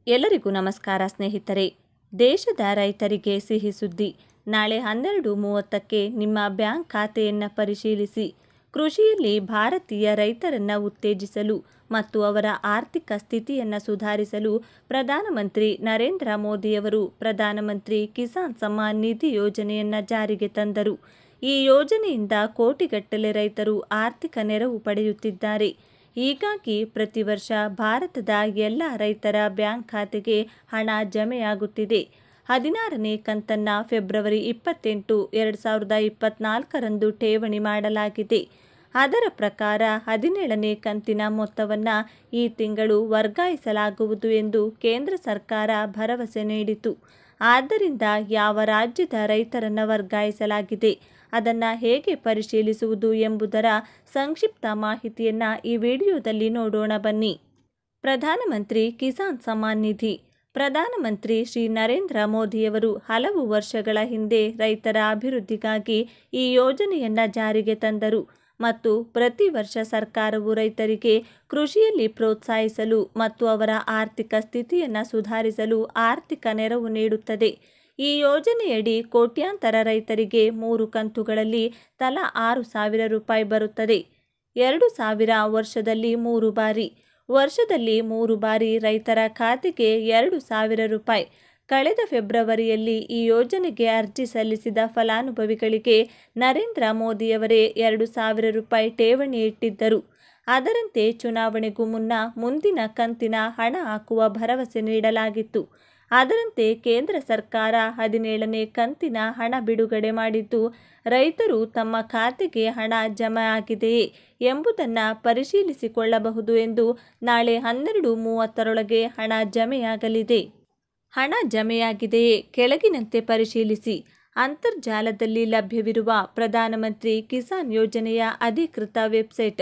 ಎಲ್ಲರಿಗೂ ನಮಸ್ಕಾರ ಸ್ನೇಹಿತರೆ. ದೇಶದ ರೈತರಿಗೆ ಸಿಹಿ ಸುದ್ದಿ. ನಾಳೆ 12:30ಕ್ಕೆ ನಿಮ್ಮ ಬ್ಯಾಂಕ್ ಖಾತೆಯನ್ನು ಪರಿಶೀಲಿಸಿ. ಕೃಷಿಯಲ್ಲಿ ಭಾರತೀಯ ರೈತರನ್ನು ಉತ್ತೇಜಿಸಲು ಮತ್ತು ಅವರ ಆರ್ಥಿಕ ಸ್ಥಿತಿಯನ್ನು ಸುಧಾರಿಸಲು ಪ್ರಧಾನಮಂತ್ರಿ ನರೇಂದ್ರ ಮೋದಿಯವರು ಪ್ರಧಾನಮಂತ್ರಿ ಕಿಸಾನ್ ಸಮ್ಮಾನ್ ನಿಧಿ ಯೋಜನೆಯನ್ನು ಜಾರಿಗೆ ತಂದರು. ಈ ಯೋಜನೆಯಿಂದ ಕೋಟಿಗಟ್ಟಲೆ ರೈತರು ಆರ್ಥಿಕ ನೆರವು ಪಡೆಯುತ್ತಿದ್ದಾರೆ. ಹೀಗಾಗಿ ಪ್ರತಿ ವರ್ಷ ಭಾರತದ ಎಲ್ಲ ರೈತರ ಬ್ಯಾಂಕ್ ಖಾತೆಗೆ ಹಣ ಜಮೆಯಾಗುತ್ತಿದೆ. 16ನೇ ಕಂತನ್ನು ಫೆಬ್ರವರಿ 28, 2024ರಂದು ಠೇವಣಿ ಮಾಡಲಾಗಿದೆ. ಅದರ ಪ್ರಕಾರ 17ನೇ ಕಂತಿನ ಮೊತ್ತವನ್ನು ಈ ತಿಂಗಳು ವರ್ಗಾಯಿಸಲಾಗುವುದು ಎಂದು ಕೇಂದ್ರ ಸರ್ಕಾರ ಭರವಸೆ ನೀಡಿತು. ಆದ್ದರಿಂದ ಯಾವ ರಾಜ್ಯದ ರೈತರನ್ನು ವರ್ಗಾಯಿಸಲಾಗಿದೆ, ಅದನ್ನು ಹೇಗೆ ಪರಿಶೀಲಿಸುವುದು ಎಂಬುದರ ಸಂಕ್ಷಿಪ್ತ ಮಾಹಿತಿಯನ್ನು ಈ ವಿಡಿಯೋದಲ್ಲಿ ನೋಡೋಣ ಬನ್ನಿ. ಪ್ರಧಾನಮಂತ್ರಿ ಕಿಸಾನ್ ಸಮ್ಮಾನ್ ನಿಧಿ. ಪ್ರಧಾನಮಂತ್ರಿ ಶ್ರೀ ನರೇಂದ್ರ ಮೋದಿಯವರು ಹಲವು ವರ್ಷಗಳ ಹಿಂದೆ ರೈತರ ಅಭಿವೃದ್ಧಿಗಾಗಿ ಈ ಯೋಜನೆಯನ್ನು ಜಾರಿಗೆ ತಂದರು ಮತ್ತು ಪ್ರತಿ ವರ್ಷ ಸರ್ಕಾರವು ರೈತರಿಗೆ ಕೃಷಿಯಲ್ಲಿ ಪ್ರೋತ್ಸಾಹಿಸಲು ಮತ್ತು ಅವರ ಆರ್ಥಿಕ ಸ್ಥಿತಿಯನ್ನು ಸುಧಾರಿಸಲು ಆರ್ಥಿಕ ನೆರವು ನೀಡುತ್ತದೆ. ಈ ಯೋಜನೆಯಡಿ ಕೋಟ್ಯಾಂತರ ರೈತರಿಗೆ 3 ಕಂತುಗಳಲ್ಲಿ ತಲಾ ₹6,000 ಬರುತ್ತದೆ. 2,000 ವರ್ಷದಲ್ಲಿ 3 ಬಾರಿ. ವರ್ಷದಲ್ಲಿ 3 ಬಾರಿ ರೈತರ ಖಾತೆಗೆ ₹2,000. ಕಳೆದ ಫೆಬ್ರವರಿಯಲ್ಲಿ ಈ ಯೋಜನೆಗೆ ಅರ್ಜಿ ಸಲ್ಲಿಸಿದ ಫಲಾನುಭವಿಗಳಿಗೆ ನರೇಂದ್ರ ಮೋದಿಯವರೇ ₹2,000 ಠೇವಣಿ ಇಟ್ಟಿದ್ದರು. ಅದರಂತೆ ಚುನಾವಣೆಗೂ ಮುನ್ನ ಮುಂದಿನ ಕಂತಿನ ಹಣ ಹಾಕುವ ಭರವಸೆ ನೀಡಲಾಗಿತ್ತು. ಅದರಂತೆ ಕೇಂದ್ರ ಸರ್ಕಾರ 17ನೇ ಕಂತಿನ ಹಣ ಬಿಡುಗಡೆ ಮಾಡಿದ್ದು, ರೈತರು ತಮ್ಮ ಖಾತೆಗೆ ಹಣ ಜಮೆ ಆಗಿದೆಯೇ ಎಂಬುದನ್ನು ಪರಿಶೀಲಿಸಿಕೊಳ್ಳಬಹುದು ಎಂದು ನಾಳೆ 12:30ರೊಳಗೆ ಹಣ ಜಮೆಯಾಗಲಿದೆ. ಹಣ ಜಮೆಯಾಗಿದೆಯೇ ಕೆಳಗಿನಂತೆ ಪರಿಶೀಲಿಸಿ. ಅಂತರ್ಜಾಲದಲ್ಲಿ ಲಭ್ಯವಿರುವ ಪ್ರಧಾನಮಂತ್ರಿ ಕಿಸಾನ್ ಯೋಜನೆಯ ಅಧಿಕೃತ ವೆಬ್ಸೈಟ್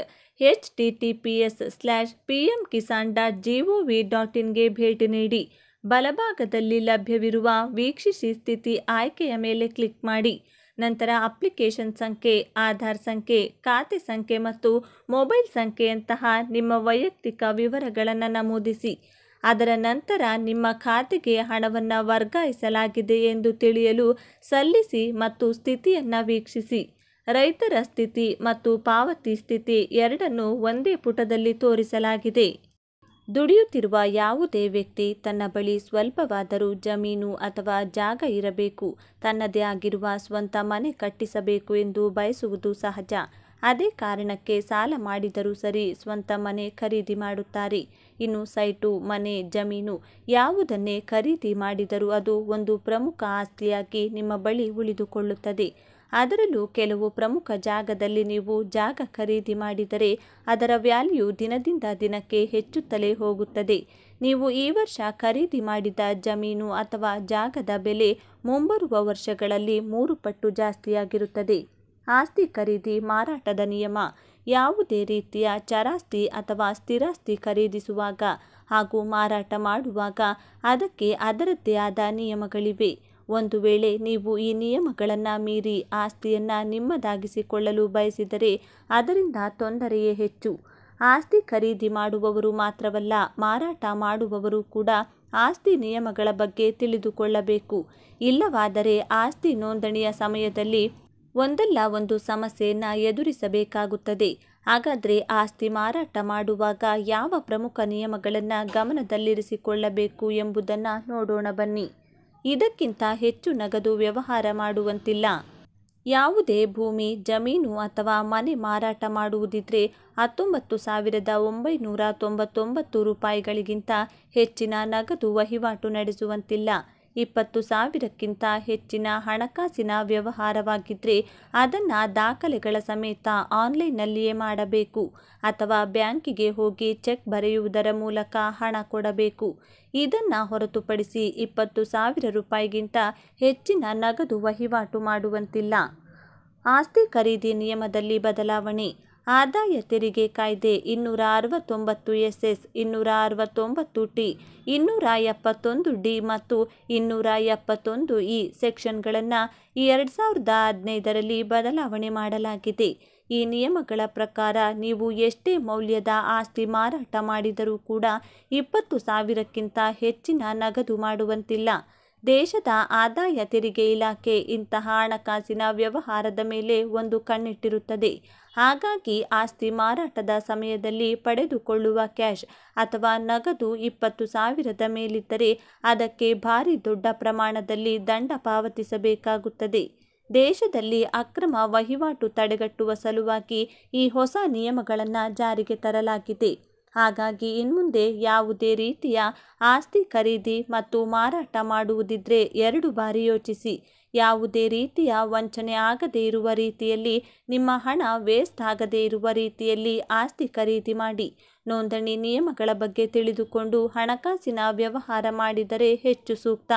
https://pmkisan.gov.in ಭೇಟಿ ನೀಡಿ. ಬಲಭಾಗದಲ್ಲಿ ಲಭ್ಯವಿರುವ ವೀಕ್ಷಿಸಿ ಸ್ಥಿತಿ ಆಯ್ಕೆಯ ಮೇಲೆ ಕ್ಲಿಕ್ ಮಾಡಿ. ನಂತರ ಅಪ್ಲಿಕೇಶನ್ ಸಂಖ್ಯೆ, ಆಧಾರ್ ಸಂಖ್ಯೆ, ಖಾತೆ ಸಂಖ್ಯೆ ಮತ್ತು ಮೊಬೈಲ್ ಸಂಖ್ಯೆಯಂತಹ ನಿಮ್ಮ ವೈಯಕ್ತಿಕ ವಿವರಗಳನ್ನು ನಮೂದಿಸಿ. ಅದರ ನಂತರ ನಿಮ್ಮ ಖಾತೆಗೆ ಹಣವನ್ನು ವರ್ಗಾಯಿಸಲಾಗಿದೆ ಎಂದು ತಿಳಿಯಲು ಸಲ್ಲಿಸಿ ಮತ್ತು ಸ್ಥಿತಿಯನ್ನು ವೀಕ್ಷಿಸಿ. ರೈತರ ಸ್ಥಿತಿ ಮತ್ತು ಪಾವತಿ ಸ್ಥಿತಿ ಎರಡನ್ನೂ ಒಂದೇ ಪುಟದಲ್ಲಿ ತೋರಿಸಲಾಗಿದೆ. ದುಡಿಯುತ್ತಿರುವ ಯಾವುದೇ ವ್ಯಕ್ತಿ ತನ್ನ ಬಳಿ ಸ್ವಲ್ಪವಾದರೂ ಜಮೀನು ಅಥವಾ ಜಾಗ ಇರಬೇಕು, ತನ್ನದೇ ಆಗಿರುವ ಸ್ವಂತ ಮನೆ ಕಟ್ಟಿಸಬೇಕು ಎಂದು ಬಯಸುವುದು ಸಹಜ. ಅದೇ ಕಾರಣಕ್ಕೆ ಸಾಲ ಮಾಡಿದರೂ ಸರಿ ಸ್ವಂತ ಮನೆ ಖರೀದಿ ಮಾಡುತ್ತಾರೆ. ಇನ್ನು ಸೈಟು, ಮನೆ, ಜಮೀನು ಯಾವುದನ್ನೇ ಖರೀದಿ ಮಾಡಿದರೂ ಅದು ಒಂದು ಪ್ರಮುಖ ಆಸ್ತಿಯಾಗಿ ನಿಮ್ಮ ಬಳಿ ಉಳಿದುಕೊಳ್ಳುತ್ತದೆ. ಅದರಲ್ಲೂ ಕೆಲವು ಪ್ರಮುಖ ಜಾಗದಲ್ಲಿ ನೀವು ಜಾಗ ಖರೀದಿ ಮಾಡಿದರೆ ಅದರ ವ್ಯಾಲ್ಯೂ ದಿನದಿಂದ ದಿನಕ್ಕೆ ಹೆಚ್ಚುತ್ತಲೇ ಹೋಗುತ್ತದೆ. ನೀವು ಈ ವರ್ಷ ಖರೀದಿ ಮಾಡಿದ ಜಮೀನು ಅಥವಾ ಜಾಗದ ಬೆಲೆ ಮುಂಬರುವ ವರ್ಷಗಳಲ್ಲಿ 3 ಪಟ್ಟು ಜಾಸ್ತಿಯಾಗಿರುತ್ತದೆ. ಆಸ್ತಿ ಖರೀದಿ ಮಾರಾಟದ ನಿಯಮ. ಯಾವುದೇ ರೀತಿಯ ಚರಾಸ್ತಿ ಅಥವಾ ಸ್ಥಿರಾಸ್ತಿ ಖರೀದಿಸುವಾಗ ಹಾಗೂ ಮಾರಾಟ ಮಾಡುವಾಗ ಅದಕ್ಕೆ ಅದರದ್ದೇ ಆದ ನಿಯಮಗಳಿವೆ. ಒಂದು ವೇಳೆ ನೀವು ಈ ನಿಯಮಗಳನ್ನು ಮೀರಿ ಆಸ್ತಿಯನ್ನು ನಿಮ್ಮದಾಗಿಸಿಕೊಳ್ಳಲು ಬಯಸಿದರೆ ಅದರಿಂದ ತೊಂದರೆಯೇ ಹೆಚ್ಚು. ಆಸ್ತಿ ಖರೀದಿ ಮಾಡುವವರು ಮಾತ್ರವಲ್ಲ, ಮಾರಾಟ ಮಾಡುವವರು ಕೂಡ ಆಸ್ತಿ ನಿಯಮಗಳ ಬಗ್ಗೆ ತಿಳಿದುಕೊಳ್ಳಬೇಕು. ಇಲ್ಲವಾದರೆ ಆಸ್ತಿ ನೋಂದಣಿಯ ಸಮಯದಲ್ಲಿ ಒಂದಲ್ಲ ಒಂದು ಸಮಸ್ಯೆಯನ್ನು ಎದುರಿಸಬೇಕಾಗುತ್ತದೆ. ಹಾಗಾದರೆ ಆಸ್ತಿ ಮಾರಾಟ ಮಾಡುವಾಗ ಯಾವ ಪ್ರಮುಖ ನಿಯಮಗಳನ್ನು ಗಮನದಲ್ಲಿರಿಸಿಕೊಳ್ಳಬೇಕು ಎಂಬುದನ್ನು ನೋಡೋಣ ಬನ್ನಿ. ಇದಕ್ಕಿಂತ ಹೆಚ್ಚು ನಗದು ವ್ಯವಹಾರ ಮಾಡುವಂತಿಲ್ಲ. ಯಾವುದೇ ಭೂಮಿ, ಜಮೀನು ಅಥವಾ ಮನೆ ಮಾರಾಟ ಮಾಡುವುದಿದ್ರೆ ₹19,999ಗಿಂತ ಹೆಚ್ಚಿನ ನಗದು ವಹಿವಾಟು ನಡೆಸುವಂತಿಲ್ಲ. 20,000ಕ್ಕಿಂತ ಹೆಚ್ಚಿನ ಹಣಕಾಸಿನ ವ್ಯವಹಾರವಾಗಿದ್ದರೆ ಅದನ್ನು ದಾಖಲೆಗಳ ಸಮೇತ ಆನ್ಲೈನ್ನಲ್ಲಿಯೇ ಮಾಡಬೇಕು ಅಥವಾ ಬ್ಯಾಂಕಿಗೆ ಹೋಗಿ ಚೆಕ್ ಬರೆಯುವುದರ ಮೂಲಕ ಹಣ ಕೊಡಬೇಕು. ಇದನ್ನು ಹೊರತುಪಡಿಸಿ ₹20,000ಗಿಂತ ಹೆಚ್ಚಿನ ನಗದು ವಹಿವಾಟು ಮಾಡುವಂತಿಲ್ಲ. ಆಸ್ತಿ ಖರೀದಿ ನಿಯಮದಲ್ಲಿ ಬದಲಾವಣೆ. ಆದಾಯ ತೆರಿಗೆ ಕಾಯ್ದೆ 269SS, 269T, 271D ಮತ್ತು 271E ಸೆಕ್ಷನ್ಗಳನ್ನು 2015ರಲ್ಲಿ ಬದಲಾವಣೆ ಮಾಡಲಾಗಿದೆ. ಈ ನಿಯಮಗಳ ಪ್ರಕಾರ ನೀವು ಎಷ್ಟೇ ಮೌಲ್ಯದ ಆಸ್ತಿ ಮಾರಾಟ ಮಾಡಿದರೂ ಕೂಡ 20,000ಕ್ಕಿಂತ ಹೆಚ್ಚಿನ ನಗದು ಮಾಡುವಂತಿಲ್ಲ. ದೇಶದ ಆದಾಯ ತೆರಿಗೆ ಇಲಾಖೆ ಇಂತಹ ಹಣಕಾಸಿನ ವ್ಯವಹಾರದ ಮೇಲೆ ಒಂದು ಕಣ್ಣಿಟ್ಟಿರುತ್ತದೆ. ಹಾಗಾಗಿ ಆಸ್ತಿ ಮಾರಾಟದ ಸಮಯದಲ್ಲಿ ಪಡೆದುಕೊಳ್ಳುವ ಕ್ಯಾಶ್ ಅಥವಾ ನಗದು 20,000ದ ಮೇಲಿದ್ದರೆ ಅದಕ್ಕೆ ಭಾರಿ ದೊಡ್ಡ ಪ್ರಮಾಣದಲ್ಲಿ ದಂಡ ಪಾವತಿಸಬೇಕಾಗುತ್ತದೆ. ದೇಶದಲ್ಲಿ ಅಕ್ರಮ ವಹಿವಾಟು ತಡೆಗಟ್ಟುವ ಸಲುವಾಗಿ ಈ ಹೊಸ ನಿಯಮಗಳನ್ನು ಜಾರಿಗೆ ತರಲಾಗಿದೆ. ಹಾಗಾಗಿ ಇನ್ಮುಂದೆ ಯಾವುದೇ ರೀತಿಯ ಆಸ್ತಿ ಖರೀದಿ ಮತ್ತು ಮಾರಾಟ ಮಾಡುವುದಿದ್ರೆ 2 ಬಾರಿ ಯೋಚಿಸಿ. ಯಾವುದೇ ರೀತಿಯ ವಂಚನೆ ಆಗದೇ ಇರುವ ರೀತಿಯಲ್ಲಿ, ನಿಮ್ಮ ಹಣ ವೇಸ್ಟ್ ಆಗದೇ ಇರುವ ರೀತಿಯಲ್ಲಿ ಆಸ್ತಿ ಖರೀದಿ ಮಾಡಿ. ನೋಂದಣಿ ನಿಯಮಗಳ ಬಗ್ಗೆ ತಿಳಿದುಕೊಂಡು ಹಣಕಾಸಿನ ವ್ಯವಹಾರ ಮಾಡಿದರೆ ಹೆಚ್ಚು ಸೂಕ್ತ.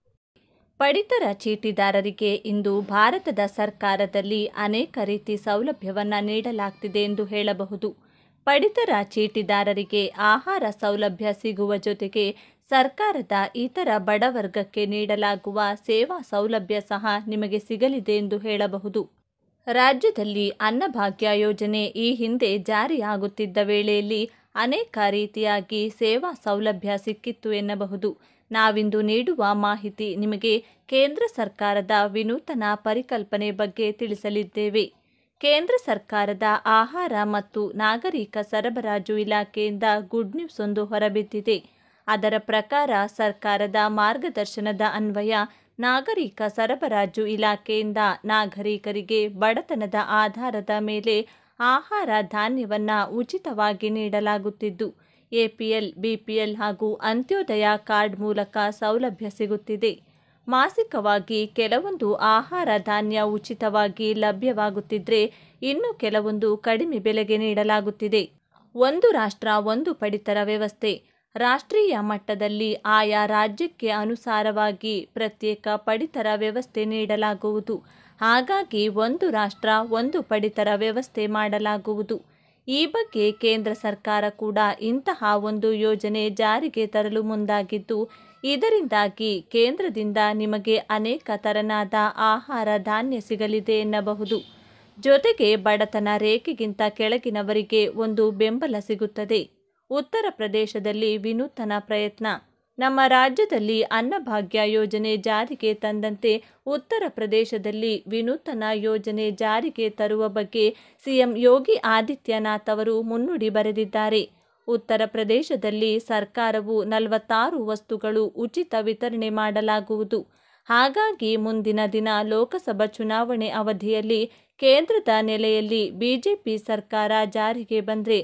ಪಡಿತರ ಚೀಟಿದಾರರಿಗೆ ಇಂದು ಭಾರತದ ಸರ್ಕಾರದಲ್ಲಿ ಅನೇಕ ರೀತಿ ಸೌಲಭ್ಯವನ್ನು ನೀಡಲಾಗ್ತಿದೆ ಎಂದು ಹೇಳಬಹುದು. ಪಡಿತರ ಚೀಟಿದಾರರಿಗೆ ಆಹಾರ ಸೌಲಭ್ಯ ಸಿಗುವ ಜೊತೆಗೆ ಸರ್ಕಾರದ ಇತರ ಬಡವರ್ಗಕ್ಕೆ ನೀಡಲಾಗುವ ಸೇವಾ ಸೌಲಭ್ಯ ಸಹ ನಿಮಗೆ ಸಿಗಲಿದೆ ಎಂದು ಹೇಳಬಹುದು. ರಾಜ್ಯದಲ್ಲಿ ಅನ್ನಭಾಗ್ಯ ಯೋಜನೆ ಈ ಹಿಂದೆ ಜಾರಿಯಾಗುತ್ತಿದ್ದ ವೇಳೆಯಲ್ಲಿ ಅನೇಕ ರೀತಿಯಾಗಿ ಸೇವಾ ಸೌಲಭ್ಯ ಸಿಕ್ಕಿತ್ತು ಎನ್ನಬಹುದು. ನಾವಿಂದು ನೀಡುವ ಮಾಹಿತಿ ನಿಮಗೆ ಕೇಂದ್ರ ಸರ್ಕಾರದ ವಿನೂತನ ಪರಿಕಲ್ಪನೆ ಬಗ್ಗೆ ತಿಳಿಸಲಿದ್ದೇವೆ. ಕೇಂದ್ರ ಸರ್ಕಾರದ ಆಹಾರ ಮತ್ತು ನಾಗರಿಕ ಸರಬರಾಜು ಇಲಾಖೆಯಿಂದ ಗುಡ್ ನ್ಯೂಸ್ ಒಂದು ಹೊರಬಿದ್ದಿದೆ. ಅದರ ಪ್ರಕಾರ ಸರ್ಕಾರದ ಮಾರ್ಗದರ್ಶನದ ಅನ್ವಯ ನಾಗರಿಕ ಸರಬರಾಜು ಇಲಾಖೆಯಿಂದ ನಾಗರಿಕರಿಗೆ ಬಡತನದ ಆಧಾರದ ಮೇಲೆ ಆಹಾರ ಧಾನ್ಯವನ್ನು ಉಚಿತವಾಗಿ ನೀಡಲಾಗುತ್ತಿದ್ದು, APL, BPL ಹಾಗೂ ಅಂತ್ಯೋದಯ ಕಾರ್ಡ್ ಮೂಲಕ ಸೌಲಭ್ಯ ಸಿಗುತ್ತಿದೆ. ಮಾಸಿಕವಾಗಿ ಕೆಲವೊಂದು ಆಹಾರ ಧಾನ್ಯ ಉಚಿತವಾಗಿ ಲಭ್ಯವಾಗುತ್ತಿದ್ರೆ, ಇನ್ನು ಕೆಲವೊಂದು ಕಡಿಮೆ ಬೆಲೆಗೆ ನೀಡಲಾಗುತ್ತಿದೆ. ಒಂದು ರಾಷ್ಟ್ರ ಒಂದು ಪಡಿತರ ವ್ಯವಸ್ಥೆ. ರಾಷ್ಟ್ರೀಯ ಮಟ್ಟದಲ್ಲಿ ಆಯಾ ರಾಜ್ಯಕ್ಕೆ ಅನುಸಾರವಾಗಿ ಪ್ರತ್ಯೇಕ ಪಡಿತರ ವ್ಯವಸ್ಥೆ ನೀಡಲಾಗುವುದು. ಹಾಗಾಗಿ ಒಂದು ರಾಷ್ಟ್ರ ಒಂದು ಪಡಿತರ ವ್ಯವಸ್ಥೆ ಮಾಡಲಾಗುವುದು. ಈ ಬಗ್ಗೆ ಕೇಂದ್ರ ಸರ್ಕಾರ ಕೂಡ ಇಂತಹ ಒಂದು ಯೋಜನೆ ಜಾರಿಗೆ ತರಲು ಮುಂದಾಗಿದ್ದು, ಇದರಿಂದಾಗಿ ಕೇಂದ್ರದಿಂದ ನಿಮಗೆ ಅನೇಕ ತೆರನಾದ ಆಹಾರ ಧಾನ್ಯ ಸಿಗಲಿದೆ ಎನ್ನಬಹುದು. ಜೊತೆಗೆ ಬಡತನ ರೇಖೆಗಿಂತ ಕೆಳಗಿನವರಿಗೆ ಒಂದು ಬೆಂಬಲ ಸಿಗುತ್ತದೆ. ಉತ್ತರ ಪ್ರದೇಶದಲ್ಲಿ ವಿನೂತನ ಪ್ರಯತ್ನ. ನಮ್ಮ ರಾಜ್ಯದಲ್ಲಿ ಅನ್ನಭಾಗ್ಯ ಯೋಜನೆ ಜಾರಿಗೆ ತಂದಂತೆ ಉತ್ತರ ಪ್ರದೇಶದಲ್ಲಿ ವಿನೂತನ ಯೋಜನೆ ಜಾರಿಗೆ ತರುವ ಬಗ್ಗೆ CM ಯೋಗಿ ಆದಿತ್ಯನಾಥ್ ಅವರು ಮುನ್ನುಡಿ ಬರೆದಿದ್ದಾರೆ. ಉತ್ತರ ಪ್ರದೇಶದಲ್ಲಿ ಸರ್ಕಾರವು 46 ವಸ್ತುಗಳು ಉಚಿತ ವಿತರಣೆ ಮಾಡಲಾಗುವುದು. ಹಾಗಾಗಿ ಮುಂದಿನ ದಿನ ಲೋಕಸಭಾ ಚುನಾವಣೆ ಅವಧಿಯಲ್ಲಿ ಕೇಂದ್ರದ ನೆಲೆಯಲ್ಲಿ BJP ಸರ್ಕಾರ ಜಾರಿಗೆ ಬಂದರೆ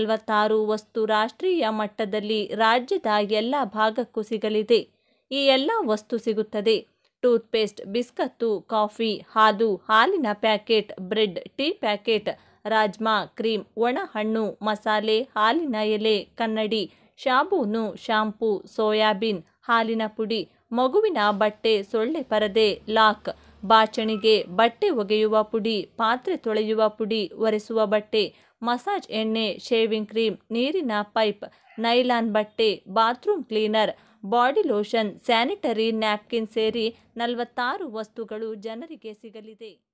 46 ವಸ್ತು ರಾಷ್ಟ್ರೀಯ ಮಟ್ಟದಲ್ಲಿ ರಾಜ್ಯದ ಎಲ್ಲ ಭಾಗಕ್ಕೂ ಸಿಗಲಿದೆ. ಈ ಎಲ್ಲ ವಸ್ತು ಸಿಗುತ್ತದೆ. ಟೂತ್ಪೇಸ್ಟ್, ಬಿಸ್ಕತ್ತು, ಕಾಫಿ, ಹಾಲು, ಹಾಲಿನ packet, bread, tea packet, rajma, cream, ಒಣ ಹಣ್ಣು, ಮಸಾಲೆ, ಹಾಲಿನ ಎಲೆ, ಕನ್ನಡಿ, ಸಾಬೂನು, ಶಾಂಪೂ, ಸೋಯಾಬೀನ್, ಹಾಲಿನ ಪುಡಿ, ಮಗುವಿನ ಬಟ್ಟೆ, ಸೊಳ್ಳೆ ಪರದೆ, ಲಾಕ್, ಬಾಚಣಿಗೆ, ಬಟ್ಟೆ ಒಗೆಯುವ ಪುಡಿ, ಪಾತ್ರೆ ತೊಳೆಯುವ ಪುಡಿ, ಒರೆಸುವ ಬಟ್ಟೆ, ಮಸಾಜ್ ಎಣ್ಣೆ, ಶೇವಿಂಗ್ ಕ್ರೀಮ್, ನೀರಿನ ಪೈಪ್, ನೈಲಾನ್ ಬಟ್ಟೆ, bathroom cleaner, body lotion, sanitary napkin ಸೇರಿ 46 ವಸ್ತುಗಳು ಜನರಿಗೆ ಸಿಗಲಿದೆ.